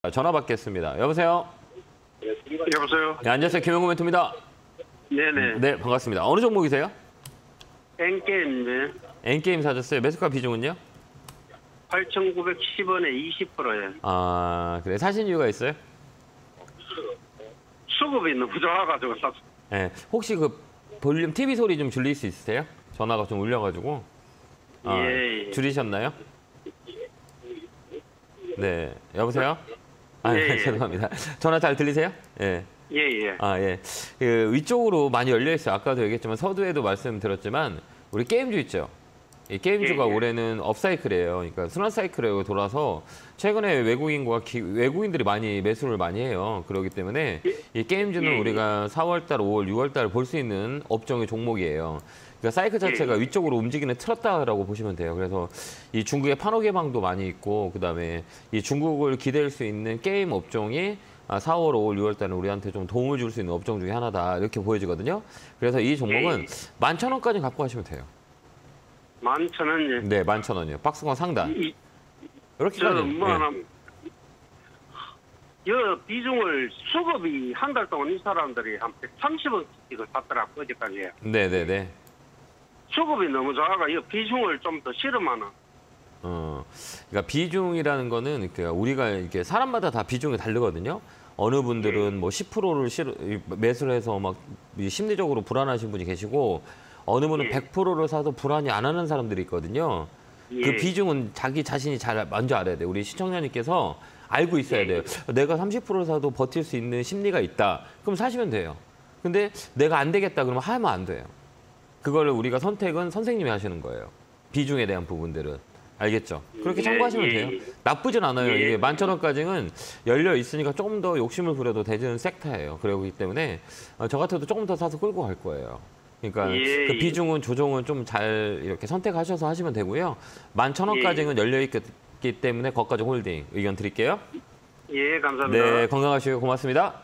전화 받겠습니다. 여보세요? 여보세요? 네, 안녕하세요. 김영구 멘토입니다. 네네. 네, 반갑습니다. 어느 종목이세요? N게임인데 N게임 사셨어요. 매수가 비중은요? 8,910원에 20%예요. 아, 그래. 사신 이유가 있어요? 수급이 너무 좋아가지고 샀어. 네, 혹시 그 볼륨 TV 소리 좀 줄일 수 있으세요? 전화가 좀 울려가지고. 아, 예. 줄이셨나요? 네, 여보세요? 아, 예, 예. 죄송합니다. 전화 잘 들리세요? 예. 예예. 아, 예. 그 위쪽으로 많이 열려 있어요. 아까도 얘기했지만 서두에도 말씀드렸지만 우리 게임주 있죠. 이 게임주가 예, 예. 올해는 업사이클이에요. 그러니까 순환 사이클에 돌아서 최근에 외국인들이 많이 매수를 많이 해요. 그렇기 때문에 이 게임주는 예, 예. 우리가 4월달, 5월, 6월달 볼 수 있는 업종의 종목이에요. 그러니까 사이클 자체가 예. 위쪽으로 움직이는 틀었다라고 보시면 돼요. 그래서 이 중국의 판호 개방도 많이 있고 그다음에 이 중국을 기댈 수 있는 게임 업종이 4월, 5월, 6월 달에 우리한테 좀 도움을 줄 수 있는 업종 중에 하나다 이렇게 보여지거든요. 그래서 이 종목은 예. 11,000원까지 갖고 가시면 돼요. 11,000원. 네, 11,000원이요. 박스권 상단. 이렇게까지. 여 비중을 수급이 한 달 동안 이 사람들이 한 130원씩을 샀더라고 어제까지. 네, 네, 네. 수급이 너무 좋아가 이 비중을 좀 더 실으면은. 그러니까 비중이라는 거는 우리가 이렇게 사람마다 다 비중이 다르거든요. 어느 분들은 뭐 10%를 매수를 해서 막 심리적으로 불안하신 분이 계시고 어느 분은 100%를 사도 불안이 안 하는 사람들이 있거든요. 그 비중은 자기 자신이 잘 먼저 알아야 돼요. 우리 시청자님께서 알고 있어야 돼요. 내가 30%를 사도 버틸 수 있는 심리가 있다. 그럼 사시면 돼요. 근데 내가 안 되겠다 그러면 하면 안 돼요. 그거를 우리가 선택은 선생님이 하시는 거예요. 비중에 대한 부분들은. 알겠죠? 그렇게 참고하시면 돼요. 나쁘진 않아요. 이게 11,000원까지는 열려 있으니까 조금 더 욕심을 부려도 되는 섹터예요. 그러기 때문에 저 같아도 조금 더 사서 끌고 갈 거예요. 그러니까 그 비중은 조정은 좀 잘 이렇게 선택하셔서 하시면 되고요. 11,000원까지는 열려 있기 때문에 거기까지 홀딩 의견 드릴게요. 예, 감사합니다. 네, 건강하시고 고맙습니다.